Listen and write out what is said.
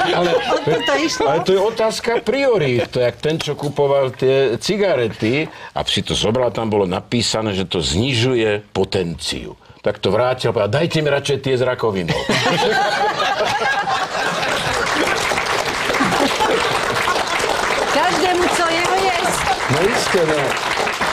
Ale to je otázka priorít. To je jak ten, čo kupoval tie cigarety a si to zobral, tam bolo napísané, že to znižuje potenciu. Tak to vrátil a povedal, dajte mi radšej tie s rakovinou. Každému, co jeho jesť. No isté, no.